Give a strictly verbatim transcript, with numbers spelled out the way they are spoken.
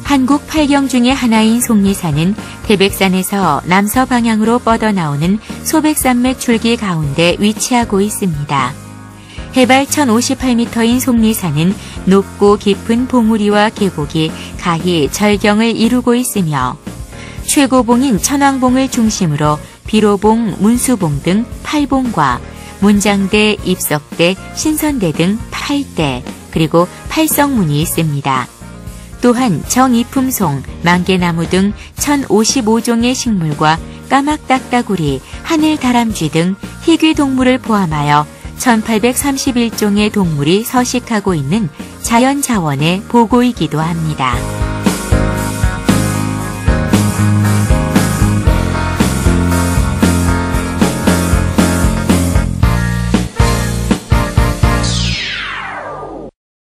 한국 팔경 중의 하나인 속리산은 태백산에서 남서 방향으로 뻗어나오는 소백산맥 줄기 가운데 위치하고 있습니다. 해발 천오십팔 미터인 속리산은 높고 깊은 봉우리와 계곡이 가히 절경을 이루고 있으며 최고봉인 천왕봉을 중심으로 비로봉, 문수봉 등 팔 봉과 문장대, 입석대, 신선대 등 팔 대 그리고 팔성문이 있습니다. 또한 정이품송, 만개나무 등 천오십오 종의 식물과 까막딱따구리, 하늘다람쥐 등 희귀 동물을 포함하여 천팔백삼십일 종의 동물이 서식하고 있는 자연자원의 보고이기도 합니다.